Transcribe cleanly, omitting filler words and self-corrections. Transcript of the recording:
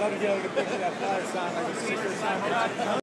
love to be able to picture that fire sound like a secret sound.